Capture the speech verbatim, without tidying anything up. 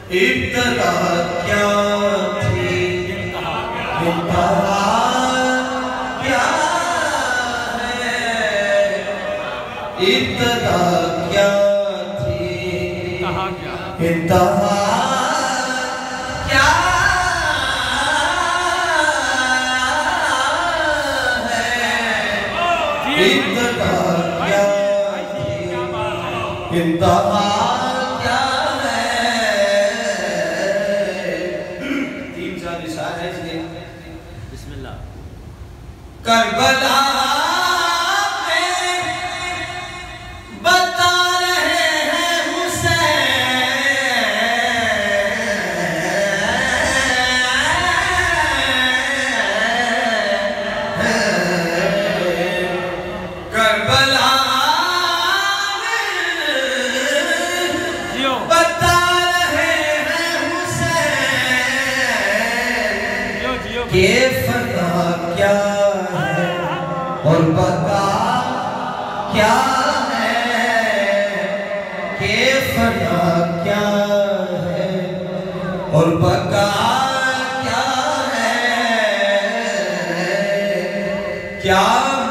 इब्तदा क्या थी, इंतहा क्या है। इब्तदा क्या थी, इंतहा क्या है। इब्तदा क्या थी, इंतहा क्या है। तीन चार इशारे हैं इसलिए बिस्मिल्लाह। करबला के फना क्या है और बका क्या है। के फना क्या है और बका क्या है। क्या